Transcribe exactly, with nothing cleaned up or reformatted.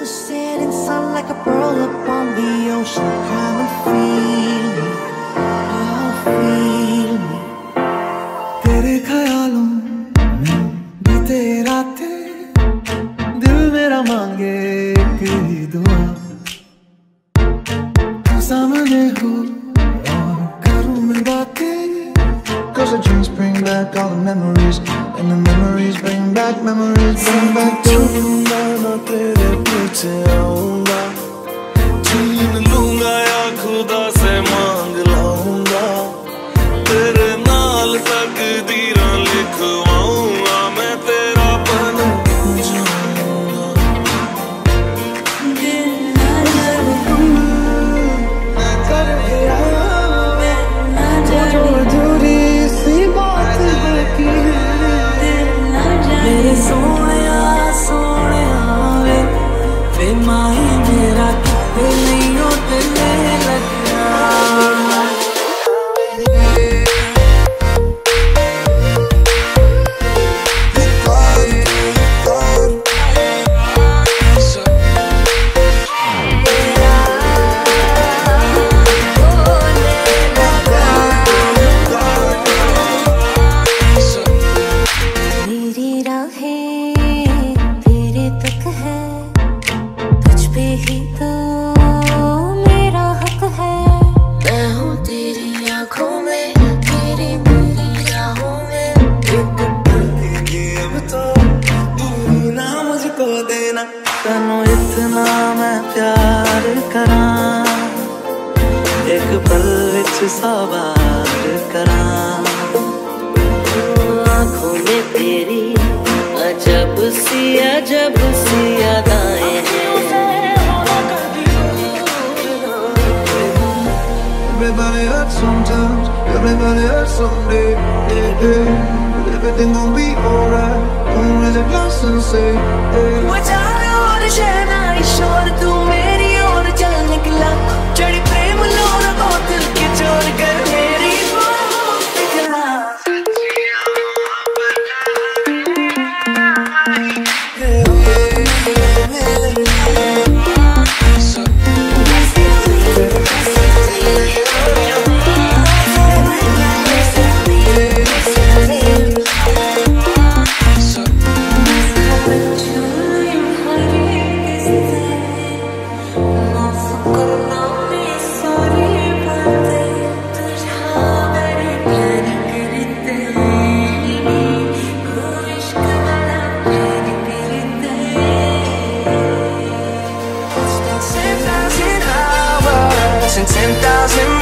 setting sun like a pearl upon the ocean. Come and feel me, oh feel me. तेरे ख्यालों में बीते रातें, दिल मेरा मांगे एक ही दुआ। तू सामने हो और करूँ मैं बातें, 'cause the dreams bring back all the memories, and the memories bring back, memories bring back you. मैं तेरे पीछे आऊंगा, छीन लूंगा या खुदा से मांग लाऊंगा, तेरे नाल तकदीरां लिखवाऊंगा, मैं तेरा बन जाऊंगा। जो अधूरी सी बात बाकी मेरे सोने सोने वे वे माही मेरा कितने नहीं होते लगा। तनु इतना मैं प्यार करा, एक पल विच सवार करा। आँखों में तेरी अजब सी अजब सी यादें हैं। Everybody hurts sometimes, everybody hurts someday. Yeah, yeah. But everything gon' be alright. Come raise a glass and say, hey. शहना शोर तू मेरी ओर चल निकला, चढ़ी प्रेम लोर को दिल के चोर कर मेरी ten thousand